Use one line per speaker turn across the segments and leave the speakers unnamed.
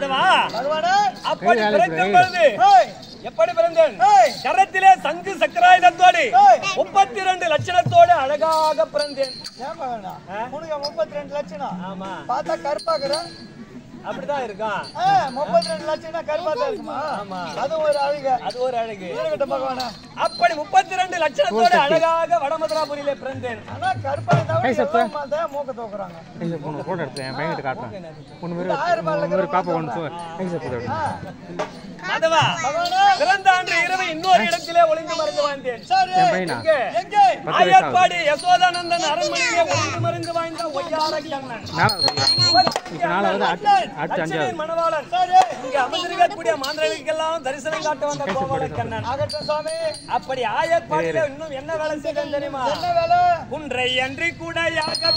மாதவா அப்படி பிறக்கும் பொழுது எப்படி பிறந்தேன்? கரத்திலே சங்கு சக்கராயுதத்தோடு 32 லட்சணத்தோடு அழகாக பிறந்தேன்.
32 லட்சணம்.
ஆமா,
பார்த்தா கருப்பாக்குற
அப்படிதான் இருக்கும்.
32 லட்சம் கருப்பாதான் இருக்குமா? ஆமா, அது ஒரு அழகு. அது ஒரு அழகு இருக்கட்ட பகவானா. அப்படி 32 லட்சணத்தோடு அழகாக வடமதுராபுரியிலே பிறந்தேன். ஆனா கருப்பாய் தவிர மூக்க தோக்குறாங்க.
போட்டோ எடுத்து என் பையன்கிட்ட காட்டுறேன். ஒன்று பாப்பா ஒன்று
மாதவா பிறந்த அன்று இரவு இன்னொரு இடத்திலே ஒளிந்து மறைந்து வாழ்ந்தேன். ஆயர்பாடி யசோதானந்தன் அரண்மனையிலே ஒளிந்து மறைந்து வாழ்ந்த ஒய்யார கண்ணன் மணவாளன். இங்க அமர்ந்திருக்கக்கூடிய மாந்திரர்களுக்கெல்லாம் தரிசனம் காட்ட வந்த கோபால கண்ணன். அப்படி ஆயர்பாடியில இன்னும் என்ன வேலை செய்யணும் தெரியுமா? குன்றை அன்றி கூட யாக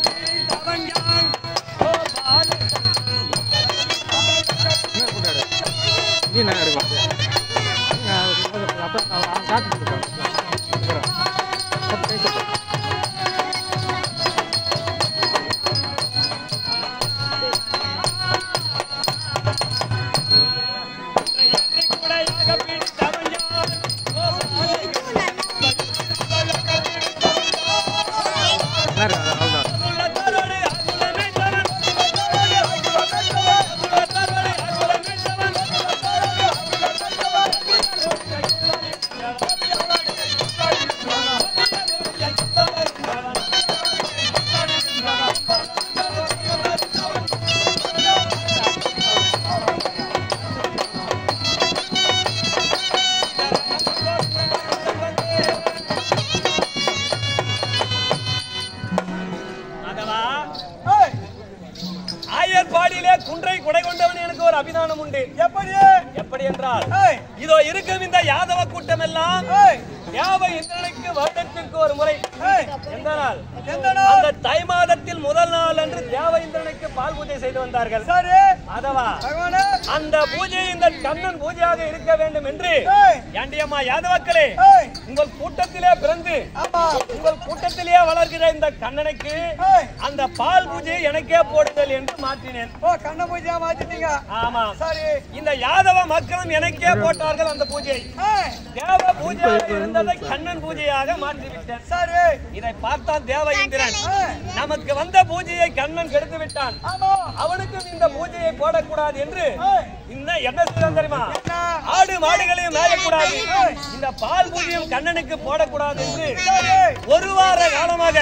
குன்றை குடை கொண்டவன் எனக்கு ஒரு அபிதானம் உண்டு. எப்படி என்றால் இதோ இருக்கும் இந்த யாதவ கூட்டம் எல்லாம் தேவ இந்திரனுக்கு வருடத்திற்கு ஒரு முறை எந்த நாள்? அந்த தை மாதத்தில் முதல் நாள் அன்று தேவ இந்திரனுக்கு பால் பூஜை செய்து வந்தார்கள். அதவா அந்த பூஜை இந்த கண்ணன் பூஜையாக இருக்க வேண்டும் என்று ஏண்டியம்மா யாதவக்களே உங்கள் கூட்டத்திலே பிறந்து உங்கள் கூட்டத்திலேயே வளர்கிற இந்த கண்ணனுக்கு அந்த பால் பூஜை எனக்கே போடுங்கள் என்று மாற்றினேன். கண்ண பூஜையா மாத்திட்டீங்க? ஆமா. சரி, இந்த யாதவ மக்களும் எனக்கே போட்டார்கள் அந்த பூஜை. தேவ பூஜையாக இருந்ததை கண்ணன் பூஜையாக மாற்றிவிட்டேன். சரி, இதை பார்த்தான் தேவ இந்திரன். நமக்கு வந்த பூஜையை கண்ணன் கெடுத்து விட்டான், அவனுக்கும் இந்த பூஜையை போடக்கூடாது என்று என்ன செய்தான் தெரியுமா? ஆடு மாடுகளையும் மேயக்கூடாது, இந்த பால் பூஜையும் கண்ணனுக்கு போடக்கூடாது என்று ஒரு வார காலமாக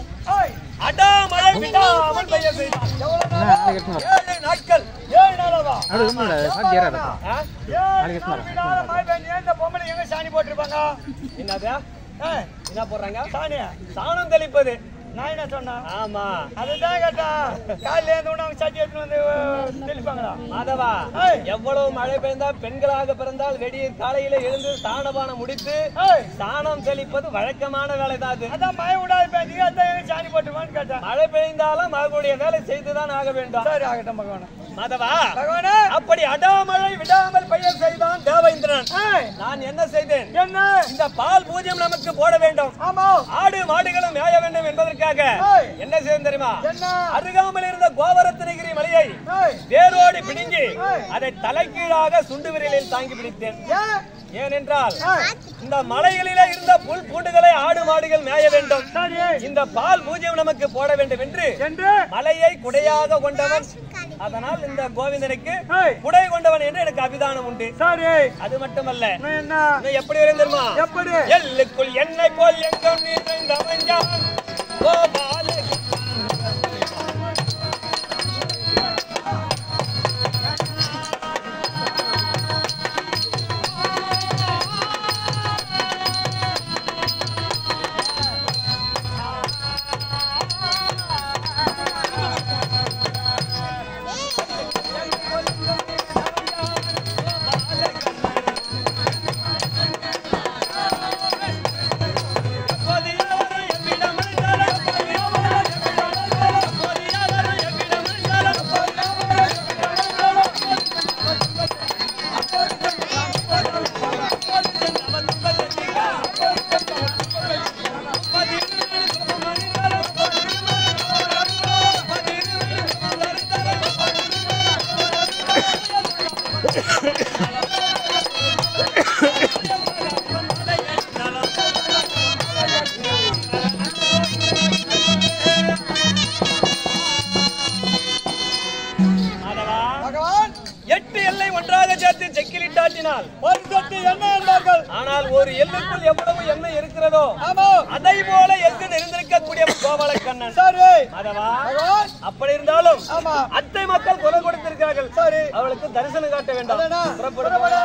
அடாமழை விடாமல் பெய்ய செய்தான். 7 நாட்கள் 7 நாளாவா? பொம்பளை எங்க சாணி போட்டிருப்பாங்க? என்னது என்ன போடுறாங்க? சாணம் தெளிப்பது. நான் என்ன சொன்னா? ஆமா, அதுதான் கேட்டா. காலையில இருந்து அவங்க சட்டி எடுத்து வந்து தெளிப்பாங்களா? மாதவா எவ்வளவு மழை பெய்ந்தா பெண்களாக பிறந்தால் வெடிய காலையில எழுந்து சாணபானம் முடித்து சாணம் தெளிப்பது வழக்கமான வேலை தான். அது அதான் மழை விடாது பேசி அதான் சாணி போட்டுவான்னு கேட்டேன். மழை பெய்ந்தாலும் அவர்களுடைய வேலை செய்துதான் ஆக வேண்டும். சரி, ஆகட்டும் பகவான. மாதவா அப்படி அடாமழை விடாமல் பெய்ய செய்தான் தேவேந்திரன். நான் என்ன செய்தேன்? என்ன? இந்த பால் பூஜ்யம் நமக்கு போட வேண்டும், ஆடு மாடுகளும் மேய வேண்டும் என்பதற்காக என்ன செய்தேன் தெரியுமா? அருகாமல் இருந்த கோவரத்னகிரி மலையை வேரோடி பிடுங்கி அதை தலைகீழாக சுண்டு விரலில் தாங்கி பிடித்தேன். ஏனென்றால் இந்த மலைகளிலே இருந்த புல் பூண்டுகளை ஆடு மாடுகள் மேய வேண்டும், இந்த பால் பூஜ்யம் நமக்கு போட வேண்டும் என்று மலையை குடையாக கொண்டவன். அதனால் இந்த கோவிந்தனுக்கு குடை கொண்டவன் என்று எனக்கு அபிதானம் உண்டு. அது மட்டுமல்ல, எப்படி தெரியுமா? எல்லுக்குள் என்னை போல் எங்கும் நிறைந்தவன் கோபால ஒன்றாக சேர்த்து செக்கிலிட்டாட்டினால்
ஒரு சொட்டு எண்ணெய் என்றார்கள்.
ஆனால் ஒரு எள்ளுக்குள் எவ்வளவு எண்ணெய் இருக்கிறதோ
ஆமா.
அதை போல எங்கு நிறைந்திருக்கக்கூடிய கோபால கண்ணன்.
சரி.
மாதவா,
பகவான்.
அப்படி இருந்தாலும்
ஆமா.
அத்தை மக்கள் குரல் கொடுத்திருக்கிறார்கள்.
சரி.
அவளுக்கு தரிசனம் காட்ட வேண்டாம்.
அடடா.
புறப்பட.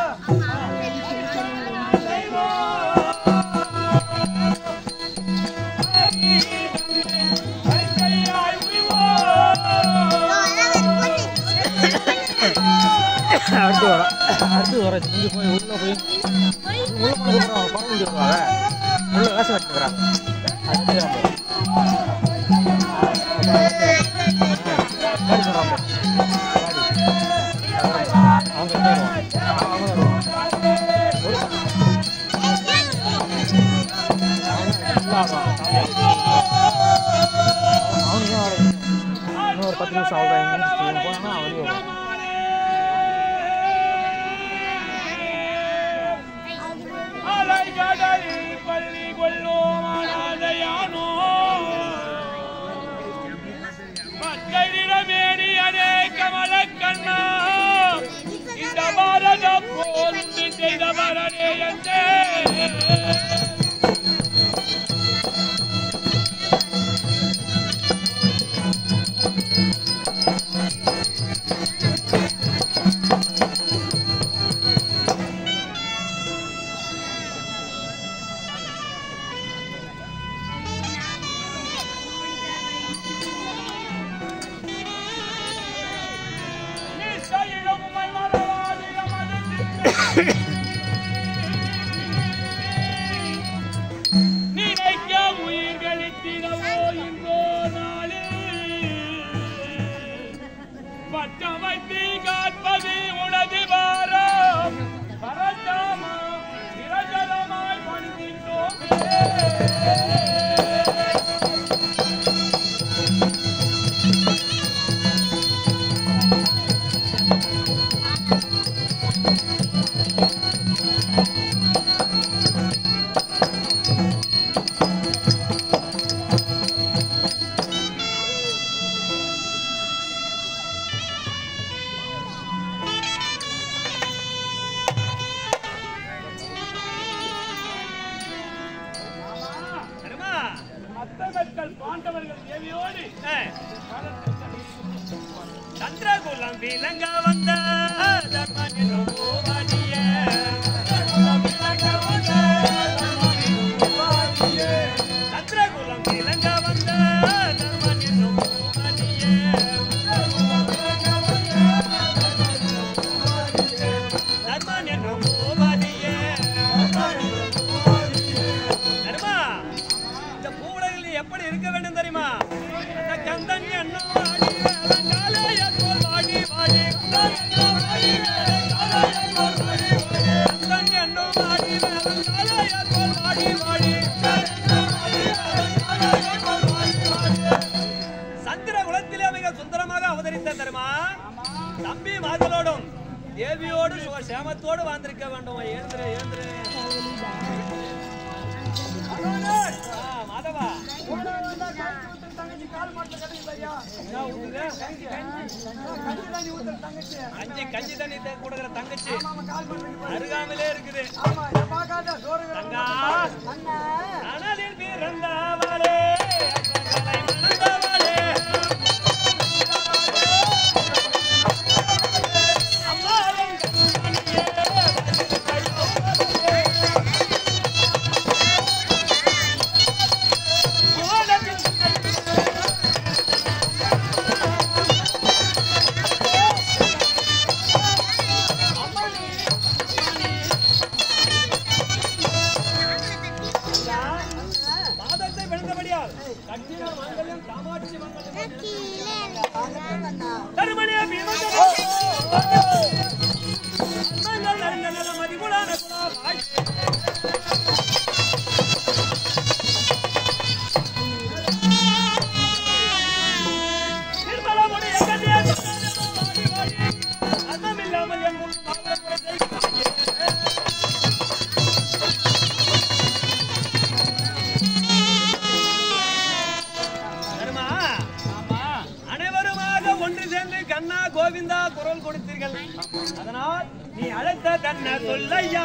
அடுத்து வர இங்கே போய் உள்ளே போய் உள்ள போன குழம்பு சொல்லுவாங்க. உள்ள வேசம் வச்சுக்கிறாங்க. அது இன்னும் ஒரு 10 நிமிஷம் அவ்வளோ போனா அவளுக்கு
பள்ளி கொள்ளும் அனாதையானோ மக்களிடமேனி அநே கமல கண்ணா இந்த பாரத போந்து செய்த மரணே என்றே நினைக்க உயிர்களித்திடவோ இன்றோ நாளில் பட்டம் வைத்து காட்பது உனது பாரம் பரந்தாமா நிரஞ்சனமாய் பணிந்தோம். பாண்டவர்கள் தேவியோடு சந்திரகுலம் விலங்க வந்த சந்திரகுலம் விலங்க வந்த எப்படி இருக்க வேண்டும் தெரியுமா? அந்த கந்தன் என்ன வாடி காலைய போல் வாடி வாடி கந்தன் என்ன வாடி காலைய போல் வாடி வாடி சந்திர குலத்திலே மிக சுந்தரமாக அவதரித்த தெரியுமா? தம்பி மகளோடும் தேவியோடு சேமத்தோடு வாழ்ந்திருக்க வேண்டும். எழுந்துரு எழுந்துரு மாதவா. கஞ்சி தண்ணி கொடுக்கிற தங்கச்சி அருகாமலே இருக்குது. அனலில் பிறந்தவளே அனைவருமாக ஒன்று சேர்ந்து கண்ணா கோவிந்தா குரல் கொடுத்தீர்கள். அதனால் நீ அழைத்த தன்ன சொல்லையா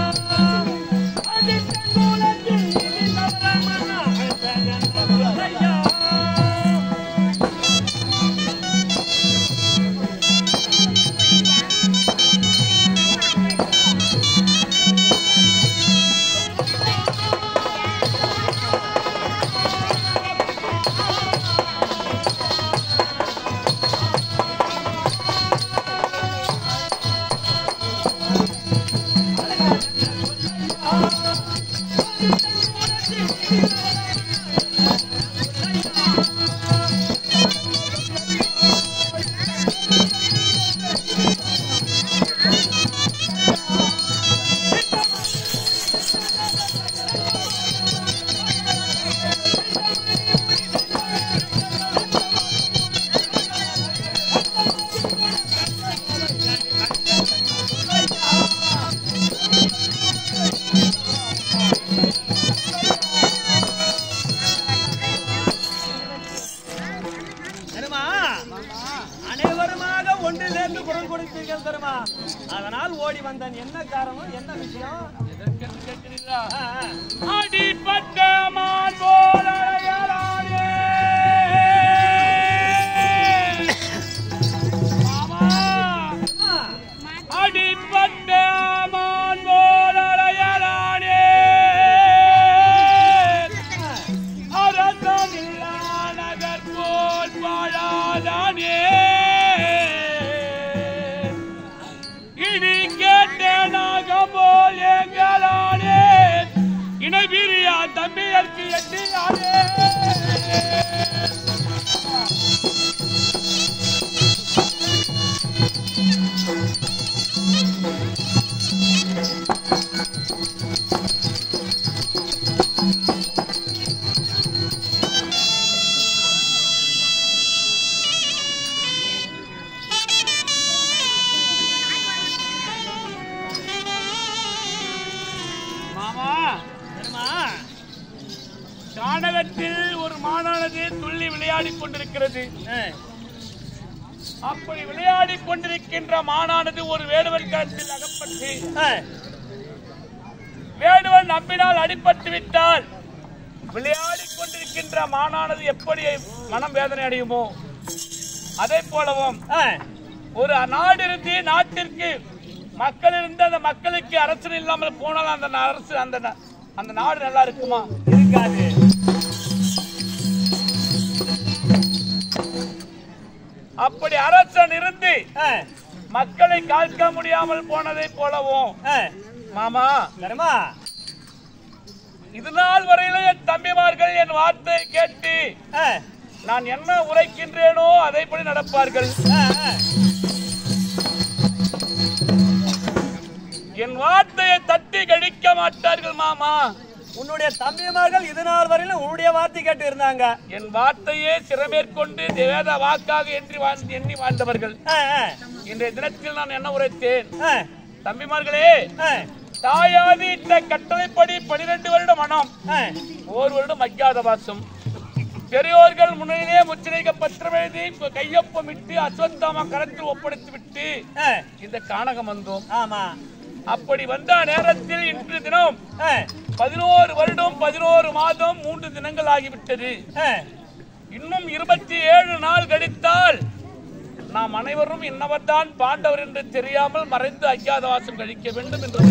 அதனால் ஓடி வந்தன். என்ன காரணம், என்ன விஷயம் கேட்கிறீர்களா? அடிப்பட்ட மான் போல அலையலானே மாமா, அடிப்பட்ட மான் போல அலையலானே அரசமில்லா நகர் போல் வாழாதானே இணைபிரியா தம்பியற்கு எட்டியானே கானகத்தில் ஒரு மானானது துள்ளி விளையாடிக் கொண்டிருக்கிறது. அப்படி விளையாடிக் கொண்டிருக்கின்ற மானானது ஒரு வேடுவன் கரத்தில் அகப்பட்டு வேடுவன் நம்பினால் அடிபட்டு விட்டால் விளையாடிக் கொண்டிருக்கின்ற மானானது எப்படி மனம் வேதனை அடையுமோ அதே போலவும் ஒரு நாடு இருந்து நாட்டிற்கு மக்கள் இருந்து அந்த மக்களுக்கு அரசு இல்லாமல் போனால் அந்த அரசு அந்த நாடு நல்லா இருக்குமா? இருக்காது. அப்படி அரசன் இருந்து மக்களை காக்க முடியாமல் போனதை போலவும் மாமா தர்மா இது நாள் வரையில என் தம்பிமார்கள் என் வார்த்தையை கேட்டு நான் என்ன உரைக்கின்றேனோ அதைப்படி நடப்பார்கள். என் வார்த்தையை தட்டி கழிக்க மாட்டார்கள் மாமா. உன்னுடைய தம்பிமார்கள் இது நாள் வரையிலும் உன்னுடைய வார்த்தை கேட்டு இருந்தாங்க. என் வார்த்தையே சிறமேற்கொண்டு வேத வாக்காக எண்ணி வாழ்ந்தவர்கள். இன்றைய தினத்தில் நான் என்ன உரைத்தேன்? தம்பிமார்களே, தாயாதி இந்த கட்டளைப்படி 12 வருடம் மனம், 1 வருடம் அஜ்ஞாதவாசம். பெரியோர்கள் முன்னிலே முச்சரிக்க பத்திரம் எழுதி கையொப்பமிட்டு அஸ்வத்தாமா கரத்தில் ஒப்படைத்து விட்டு இந்த கானகம் வந்தோம். ஆமா, அப்படி வந்த நேரத்தில் இன்று தினம் 11 வருடம் 11 மாதம் 3 தினங்கள் ஆகிவிட்டது. இன்னும் 27 நாள் கழித்தால் நாம் அனைவரும் இன்னவர்தான் பாண்டவர் என்று தெரியாமல் மறைந்து அஜ்ஞாதவாசம் கழிக்க வேண்டும் என்று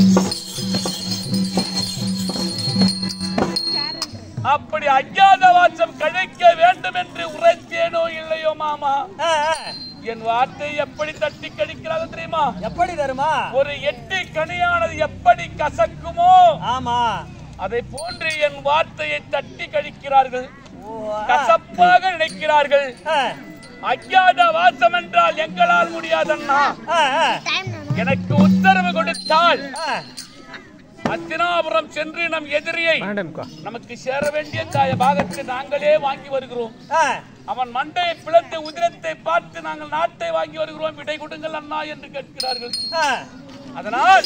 அப்படி அஜ்ஞாதவாசம் கழிக்க வேண்டும் என்று உரைத்தேனோ இல்லையோ மாமா, என் வார்த்தை எப்படி தட்டி கழிக்கிறார்கள் தெரியுமா? எப்படி தருமா? ஒரு எட்டி கனியானது எப்படி கசக்குமோ ஆமா அதை போன்று என் வார்த்தையை தட்டி கழிக்கிறார்கள். கசப்பாக நினைக்கிறார்கள். அஜ்ஞாதவாசம் என்றால் எங்களால் முடியாதண்ணா. எனக்கு உத்தரவு கொடுத்தால் அத்தினாபுரம் சென்று நம் எதிரியை நமக்கு சேர வேண்டிய பாகத்தை நாங்களே வாங்கி வருகிறோம். அவன் மண்டையை பிளந்து உதிரத்தை பார்த்து நாங்கள் நாட்டை வாங்கி வருகிறோம், விடை கொடுங்கள் அண்ணா என்று கேட்கிறார்கள். அதனால்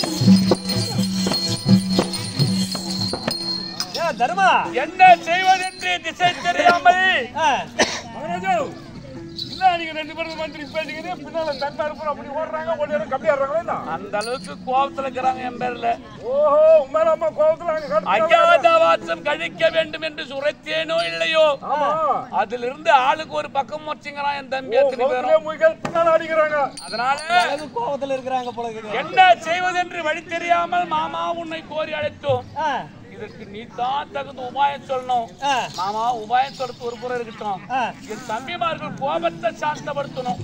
தர்மா என்ன செய்வதென்று திசை தெரியாமல்
என்ன நீங்க 2 பேரும் மந்திரி பேசிக்கிறீங்க பின்னால தன்பார் பூரா அப்படி ஓடுறாங்க ஓடியாரு கம்பி ஆடுறாங்களா அந்த அளவுக்கு கோபத்துல இருக்கறாங்க என் பேர்ல ஓஹோ உம்மால அம்மா கோபத்துல அஜாதவாசம் கழிக்க வேண்டும் என்று சுரத்தேனோ இல்லையோ அதிலிருந்து ஆளுக்கு ஒரு பக்கம் வச்சிங்கறான் என் தம்பி எத்தனை பேரும் பின்னால அடிக்கறாங்க அதனால
கோபத்துல இருக்கறாங்க போல இருக்கு
என்ன செய்வது என்று வழி தெரியாமல் மாமா உன்னை கோரி அழைத்தோம் இதற்கு நீ தான் தகுந்த உபாயம் சொல்லணும் மாமா உபாயம் சொல்றது ஒரு புறம் இருக்கட்டும் என் தம்பிமார்கள் கோபத்தை சாந்தப்படுத்தணும்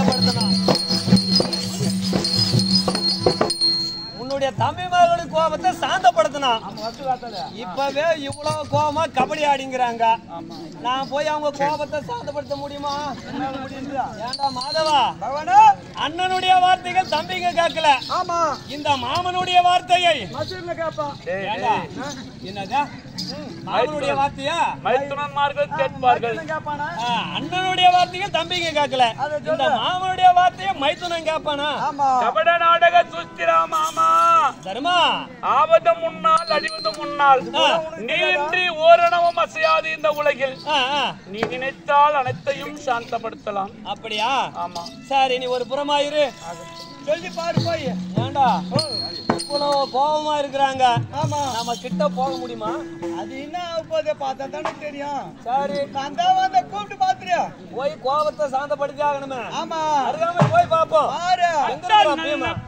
உன்னுடைய தம்பிமார்களுக்கு கோபத்தை சாந்தப்படுத்தணும் இப்பவே இவ்வளவு கோபமா கபடி ஆடிங்கிறாங்க நான் போய் அவங்க கோபத்தை சாந்தப்படுத்த முடியுமா ஏண்டா மாதவா அண்ணனுடைய வார்த்தைகள் தம்பிங்க கேட்கல
ஆமா
இந்த மாமனுடைய வார்த்தையை
மசூர்ல கேப்பா
என்னதா மாமனுடைய வார்த்தையா
மைத்துனன்மார்கள் கேட்பார்கள்
அண்ணனுடைய வார்த்தைகள் தம்பிங்க கேட்கல இந்த மாமனுடைய வார்த்தையை மைத்துனன் கேட்பானா
கபட நாடக சுஸ்திரா மாமா
தர்மா
ஆவது முன்னால் அடிவது முன்னால் நீன்றி ஓரணவும் அசையாது இந்த உலகில் நீ நினைத்தால் அனைத்தையும் சாந்தப்படுத்தலாம்
அப்படியா
ஆமா
சரி நீ ஒரு புறமாயிரு சொல்லி பாரு போய் ஏண்டா இவ்வளவு கோபமா இருக்கிறாங்க ஆமா நம்ம கிட்ட போக முடியுமா அது என்ன ஆகுது பார்த்தா தானே தெரியும் சரி அந்த வந்த கூப்பிட்டு பாத்துறியா போய் கோபத்தை சாந்தப்படுத்தி ஆகணுமே ஆமா அருகாம போய் பாப்போம் பாரு